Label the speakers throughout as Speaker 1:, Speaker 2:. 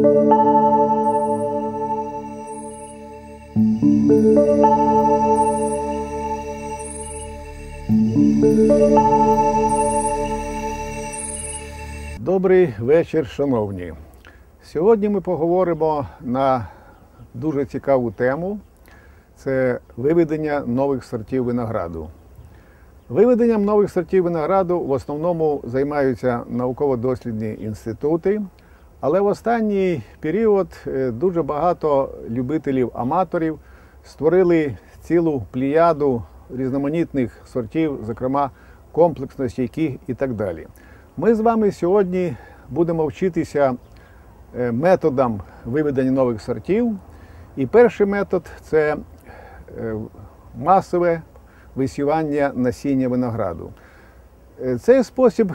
Speaker 1: Добрий вечір, шановні. Сьогодні ми поговоримо на дуже цікаву тему – це виведення нових сортів винограду. Виведенням нових сортів винограду в основному займаються науково-дослідні інститути, але в останній період дуже багато любителів-аматорів створили цілу плеяду різноманітних сортів, зокрема комплексно стійких і так далі. Ми з вами сьогодні будемо вчитися методам виведення нових сортів. І перший метод – це масове висівання насіння винограду. Цей спосіб,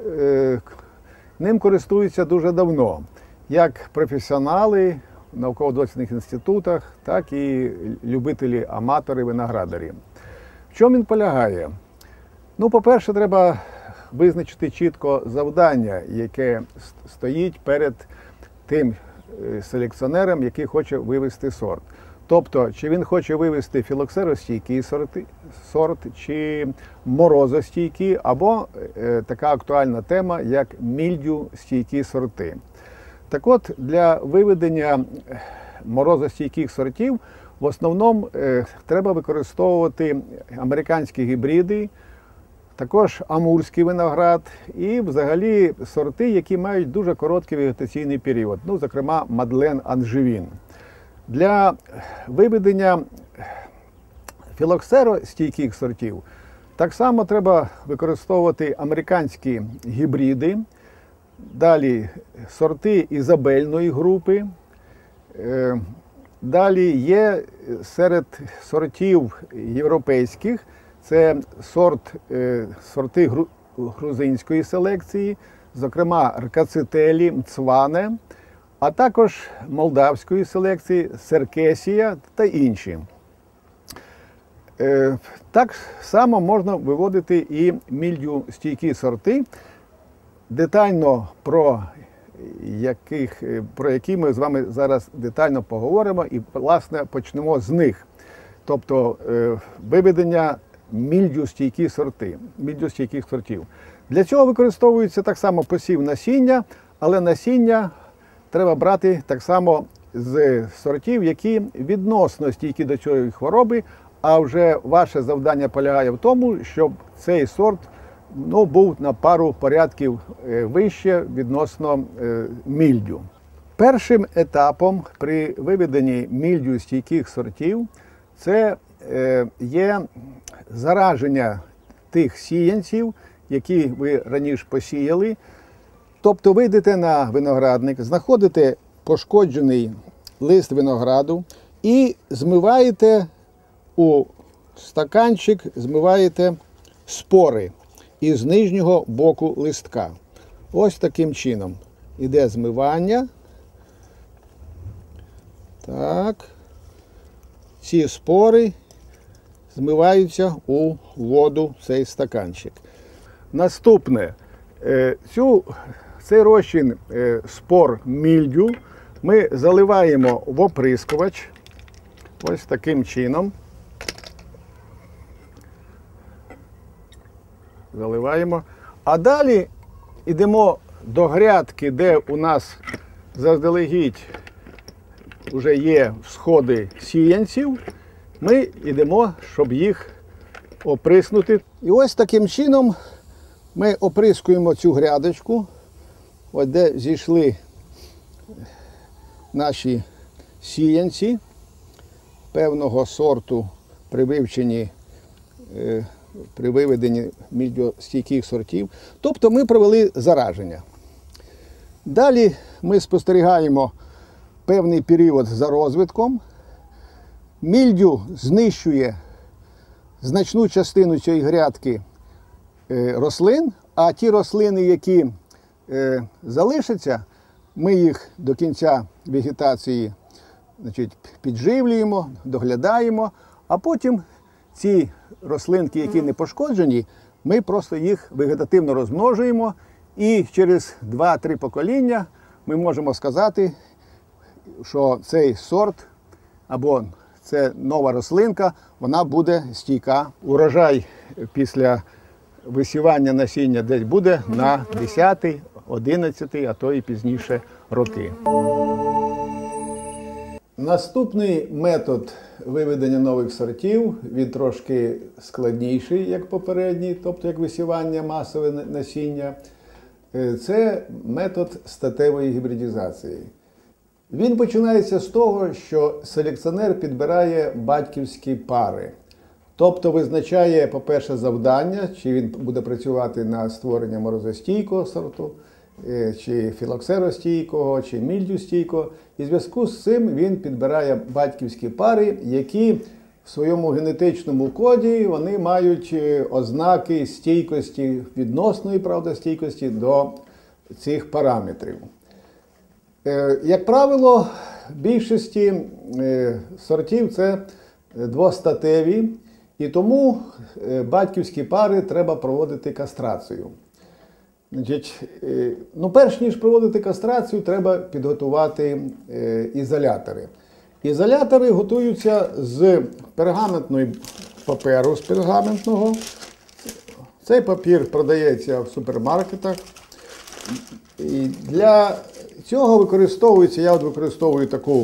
Speaker 1: ним користуються дуже давно, як професіонали в науково-дослідних інститутах, так і любителі-аматори, виноградарі. В чому він полягає? Ну, по-перше, треба визначити чітко завдання, яке стоїть перед тим селекціонером, який хоче вивести сорт. Тобто, чи він хоче вивести філоксеростійкий сорт, чи морозостійкий, або така актуальна тема, як мільдю-стійкі сорти. Так от, для виведення морозостійких сортів в основному треба використовувати американські гібриди, також амурський виноград і взагалі сорти, які мають дуже короткий вегетаційний період, ну, зокрема, Мадлен Анжевін. Для виведення філоксеростійких сортів так само треба використовувати американські гібриди, далі сорти ізабельної групи, далі є серед сортів європейських, це сорти грузинської селекції, зокрема ркацителі, мцване, а також молдавської селекції, серкесія та інші. Так само можна виводити і мільдю-стійкі сорти, детально про які ми з вами зараз детально поговоримо і, власне, почнемо з них. Тобто виведення мільдю-стійких сортів. Для цього використовується так само посів насіння, але насіння треба брати так само з сортів, які відносно стійкі до цієї хвороби, а вже ваше завдання полягає в тому, щоб цей сорт був на пару порядків вище відносно мільдю. Першим етапом при виведенні мільдю-стійких сортів це є зараження тих сіянців, які ви раніше посіяли. Тобто ви йдете на виноградник, знаходите пошкоджений лист винограду і змиваєте у стаканчик, спори із нижнього боку листка. Ось таким чином іде змивання. Так. Ці спори змиваються у воду, цей стаканчик. Наступне. Цей розчин спор мільдю ми заливаємо в оприскувач. Ось таким чином. Заливаємо. А далі йдемо до грядки, де у нас заздалегідь вже є всходи сіянців. Ми йдемо, щоб їх оприснути. І ось таким чином ми оприскуємо цю грядочку, ось де зійшли наші сіянці певного сорту при виведенні мільдю-стійких сортів. Тобто ми провели зараження. Далі ми спостерігаємо певний період за розвитком. Мільдю знищує значну частину цієї грядки рослин, а ті рослини, які залишаться, ми їх до кінця вегетації підживлюємо, доглядаємо, а потім ці рослинки, які не пошкоджені, ми просто їх вегетативно розмножуємо, і через 2-3 покоління ми можемо сказати, що цей сорт або це нова рослинка, вона буде стійка. Урожай після висівання насіння десь буде на 10, 11, а то і пізніше роки. Наступний метод виведення нових сортів, він трошки складніший, як попередній, тобто як висівання масове насіння. Це метод статевої гібридизації. Він починається з того, що селекціонер підбирає батьківські пари. Тобто визначає, по-перше, завдання, чи він буде працювати на створення морозостійкого сорту, чи філоксеростійкого, чи мільдюстійкого. І в зв'язку з цим він підбирає батьківські пари, які в своєму генетичному коді вони мають ознаки стійкості, відносної, правда, стійкості до цих параметрів. Як правило, більшості сортів це двостатеві, і тому батьківські пари треба проводити кастрацію. Значить, перш ніж проводити кастрацію, треба підготувати ізолятори. Ізолятори готуються з пергаментного паперу, з пергаментного. Цей папір продається в супермаркетах. І для цього використовується, я використовую таку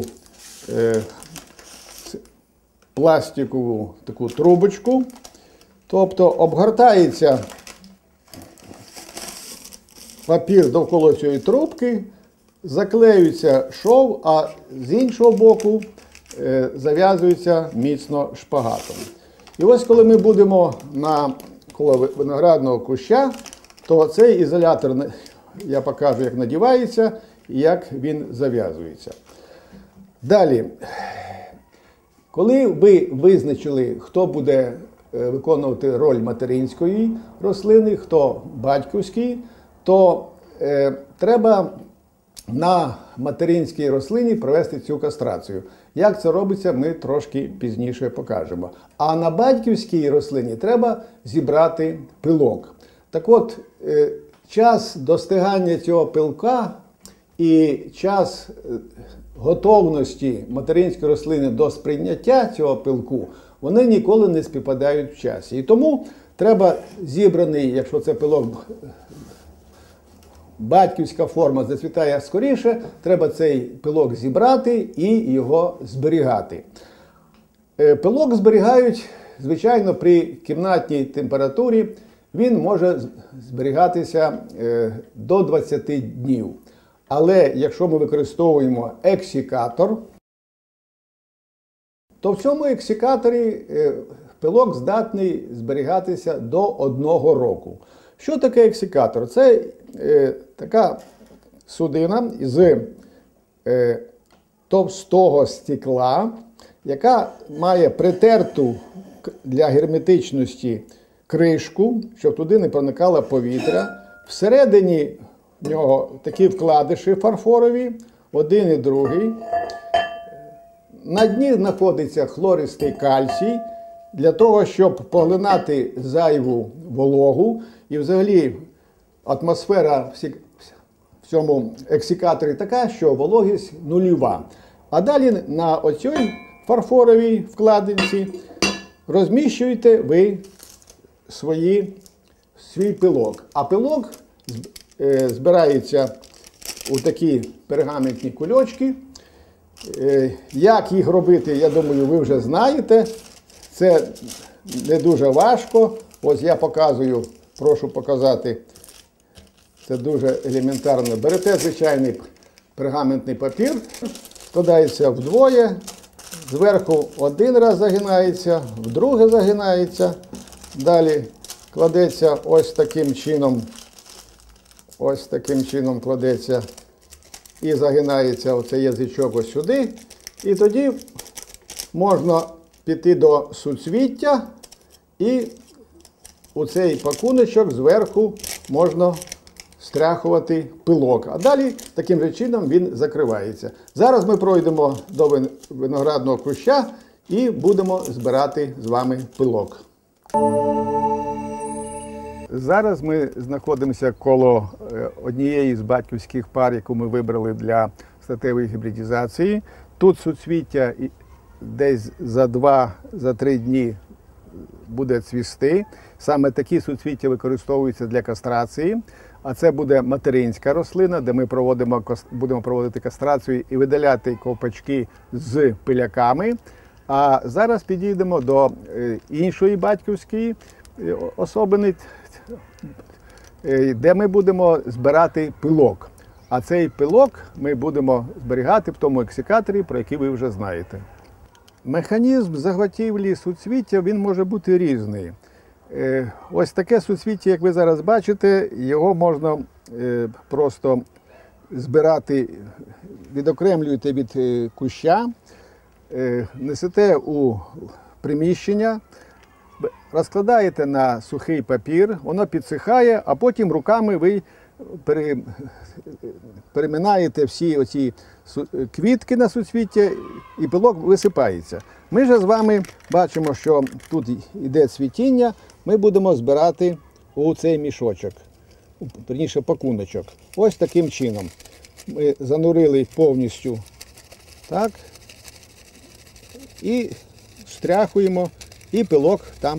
Speaker 1: пластикову таку трубочку, тобто обгортається папір довкола цієї трубки, заклеюється шов, а з іншого боку зав'язується міцно шпагатом. І ось коли ми будемо коло виноградного куща, то цей ізолятор, я покажу, як надівається і як він зав'язується. Далі, коли ви визначили, хто буде виконувати роль материнської рослини, хто батьківський, то треба на материнській рослині провести цю кастрацію. Як це робиться, ми трошки пізніше покажемо. А на батьківській рослині треба зібрати пилок. Так от, час достигання цього пилка і час готовності материнської рослини до сприйняття цього пилку, вони ніколи не співпадають в часі. І тому треба зібраний, якщо це пилок, батьківська форма зацвітає скоріше, треба цей пилок зібрати і його зберігати. Пилок зберігають, звичайно, при кімнатній температурі. Він може зберігатися до 20 днів. Але якщо ми використовуємо ексикатор, то в цьому ексикаторі пилок здатний зберігатися до 1 року. Що таке ексикатор? Це така судина з товстого стекла, яка має притерту для герметичності кришку, щоб туди не проникало повітря. Всередині в нього такі вкладиші фарфорові, один і другий. На дні знаходиться хлористий кальцій, для того, щоб поглинати зайву вологу. І взагалі атмосфера в цьому ексикаторі така, що вологість нульова. А далі на оцій фарфоровій вкладинці розміщуєте ви свій пилок. А пилок збирається у такі пергаментні кульочки. Як їх робити, я думаю, ви вже знаєте. Це не дуже важко. Ось я показую, прошу показати. Це дуже елементарно. Берете звичайний пергаментний папір, складається вдвоє, зверху один раз загинається, вдруге загинається, далі кладеться ось таким чином кладеться і загинається оцей язичок ось сюди. І тоді можна піти до суцвіття і у цей пакуночок зверху можна стряхувати пилок. А далі таким же чином він закривається. Зараз ми пройдемо до виноградного куща і будемо збирати з вами пилок. Зараз ми знаходимося коло однієї з батьківських пар, яку ми вибрали для статевої гібридизації. Тут суцвіття десь за 2-3 дні буде цвісти. Саме такі суцвіття використовуються для кастрації. А це буде материнська рослина, де ми будемо проводити кастрацію і видаляти ковпачки з пиляками. А зараз підійдемо до іншої батьківської особини, де ми будемо збирати пилок. А цей пилок ми будемо зберігати в тому ексикаторі, про який ви вже знаєте. Механізм заготівлі суцвіття, він може бути різний. Ось таке суцвіття, як ви зараз бачите, його можна просто збирати, відокремлюєте від куща, несете у приміщення, розкладаєте на сухий папір, воно підсихає, а потім руками ви переминаєте всі оці квітки на суцвіття і пилок висипається. Ми ж з вами бачимо, що тут йде цвітіння, ми будемо збирати у цей мішочок, верніше пакуночок. Ось таким чином. Ми занурили повністю так, і стряхуємо, і пилок там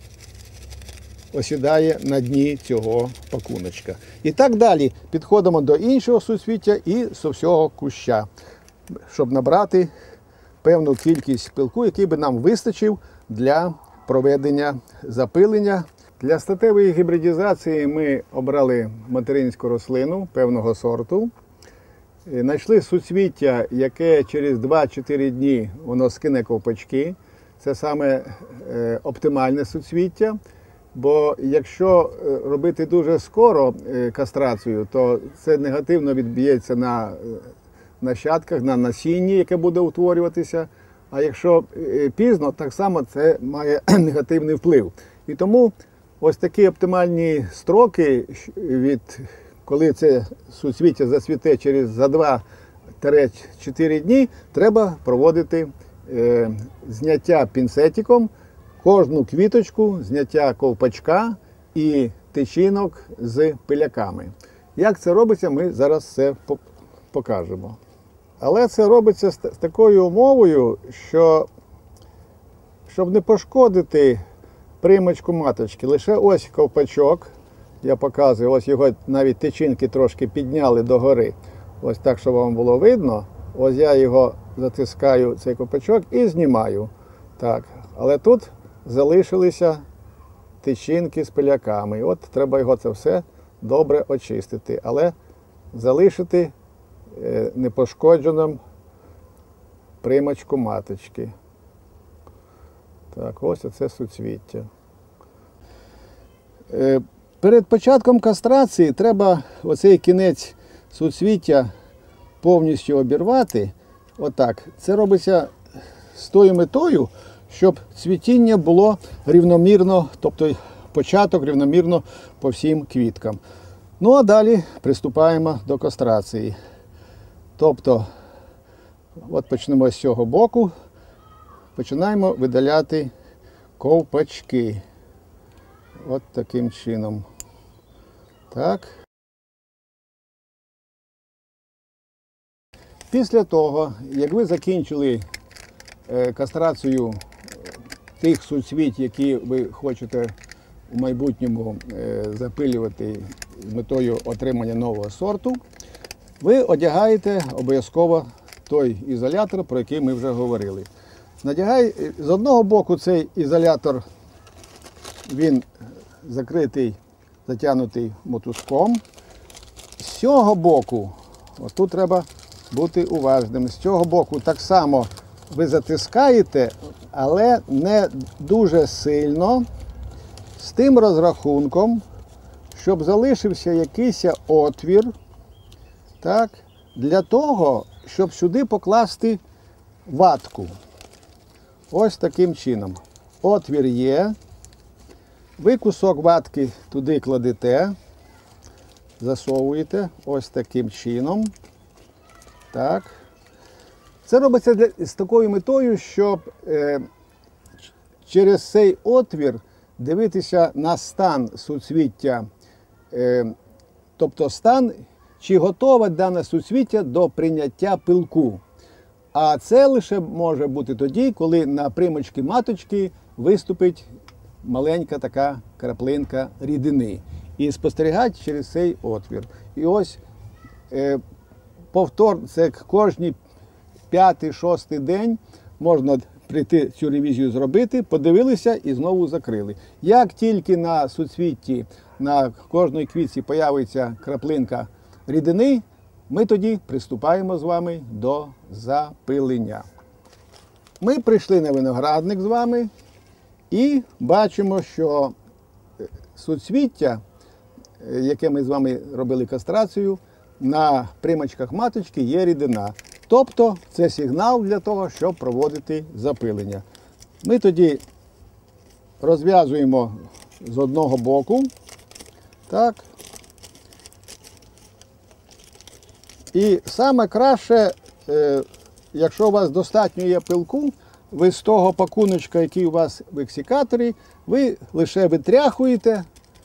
Speaker 1: осідає на дні цього пакуночка. І так далі підходимо до іншого суцвіття і з всього куща, щоб набрати певну кількість пилку, який би нам вистачив для проведення запилення. Для статевої гібридизації ми обрали материнську рослину певного сорту. Знайшли суцвіття, яке через 2-4 дні воно скине ковпачки. Це саме оптимальне суцвіття. Бо якщо робити дуже скоро кастрацію, то це негативно відб'ється на нащадках, на насінні, яке буде утворюватися. А якщо пізно, так само це має негативний вплив. І тому ось такі оптимальні строки, коли це суцвіття зацвіте за 2-4 дні, треба проводити зняття пінцетиком, кожну квіточку, зняття ковпачка і тичинок з пиляками. Як це робиться, ми зараз все покажемо. Але це робиться з такою умовою, що, щоб не пошкодити приймочку маточки, лише ось ковпачок, я показую, ось його навіть тичинки трошки підняли догори. Ось так, щоб вам було видно. Ось я його затискаю, цей ковпачок, і знімаю. Так. Але тут залишилися тичинки з пиляками. От треба його це все добре очистити, але залишити непошкодженим приймочку маточки. Так, ось оце суцвіття. Перед початком кастрації треба оцей кінець суцвіття повністю обірвати. Отак. Це робиться з тою метою, щоб цвітіння було рівномірно, тобто початок рівномірно по всім квіткам. Ну а далі приступаємо до кастрації. Тобто, от почнемо з цього боку, починаємо видаляти ковпачки. От таким чином. Так. Після того, як ви закінчили кастрацію тих суцвіть, які ви хочете у майбутньому запилювати з метою отримання нового сорту, ви одягаєте обов'язково той ізолятор, про який ми вже говорили. З одного боку цей ізолятор, він закритий, затягнутий мотузком. З цього боку, ось тут треба бути уважним, з цього боку так само ви затискаєте, але не дуже сильно, з тим розрахунком, щоб залишився якийсь отвір, так, для того, щоб сюди покласти ватку. Ось таким чином. Отвір є. Ви кусок ватки туди кладете, засовуєте ось таким чином. Так. Це робиться з такою метою, щоб через цей отвір дивитися на стан суцвіття, тобто стан чи готове дане суцвіття до прийняття пилку. А це лише може бути тоді, коли на примочці маточки виступить маленька така краплинка рідини. І спостерігати через цей отвір. І ось це кожні 5-6 день можна прийти цю ревізію зробити, подивилися і знову закрили. Як тільки на суцвітті, на кожній квітці появиться краплинка рідини, ми тоді приступаємо з вами до запилення. Ми прийшли на виноградник з вами і бачимо, що суцвіття, яке ми з вами робили кастрацію, на примочках маточки є рідина. Тобто це сигнал для того, щоб проводити запилення. Ми тоді розв'язуємо з одного боку. Так. І саме краще, якщо у вас достатньо є пилку, ви з того пакуночка, який у вас в ексикаторі, ви лише витряхуєте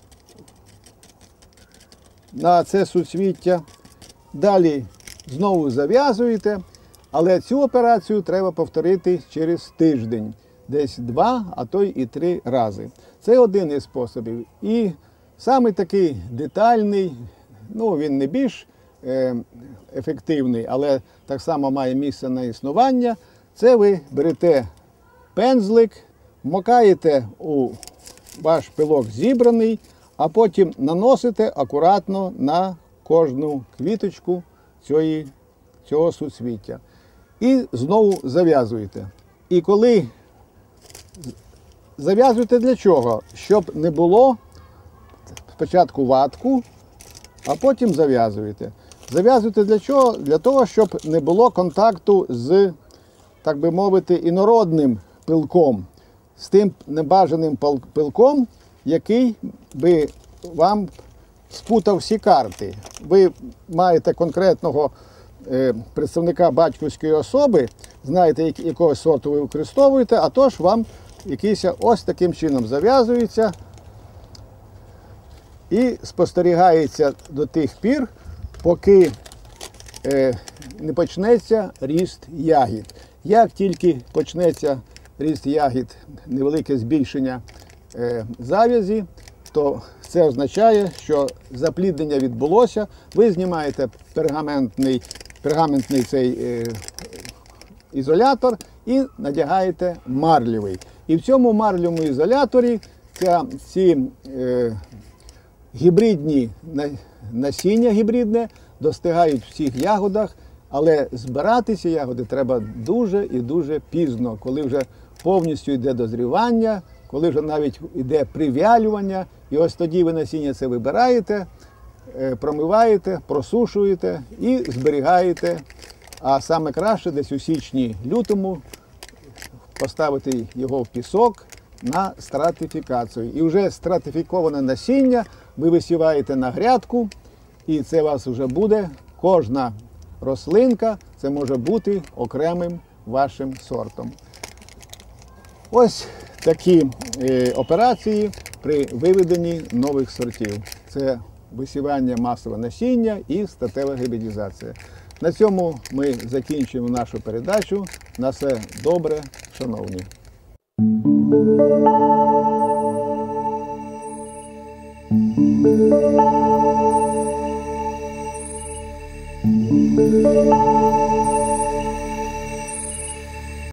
Speaker 1: на це суцвіття. Далі знову зав'язуєте, але цю операцію треба повторити через тиждень. Десь 2, а то і 3 рази. Це один із способів. І саме такий детальний, він не більш ефективний, але так само має місце на існування. Це ви берете пензлик, вмокаєте у ваш пилок зібраний, а потім наносите акуратно на кожну квіточку цього суцвіття. І знову зав'язуєте. І коли зав'язуєте для чого? Щоб не було спочатку ватку, а потім зав'язуєте. Зав'язуєте для чого? Для того, щоб не було контакту з, так би мовити, інородним пилком, з тим небажаним пилком, який би вам спутав всі карти. Ви маєте конкретного представника батьківської особи, знаєте, якого сорту ви використовуєте, а тож вам якийсь ось таким чином зав'язується і спостерігається до тих пір, поки не почнеться ріст ягід. Як тільки почнеться ріст ягід, невелике збільшення зав'язі, то це означає, що запліднення відбулося. Ви знімаєте пергаментний цей ізолятор і надягаєте марлевий. І в цьому марлевому ізоляторі ці гібридні насіння гібридне достигають в всіх ягодах, але збирати ці ягоди треба дуже і дуже пізно, коли вже повністю йде дозрівання, коли вже навіть йде привялювання, і ось тоді ви насіння це вибираєте, промиваєте, просушуєте і зберігаєте. А саме краще десь у січні-лютому поставити його в пісок на стратифікацію. І вже стратифіковане насіння ви висіваєте на грядку, і це у вас вже буде кожна рослинка, це може бути окремим вашим сортом. Ось такі операції при виведенні нових сортів. Це висівання масового насіння і статева гібридизація. На цьому ми закінчуємо нашу передачу. На все добре, шановні. Thank you.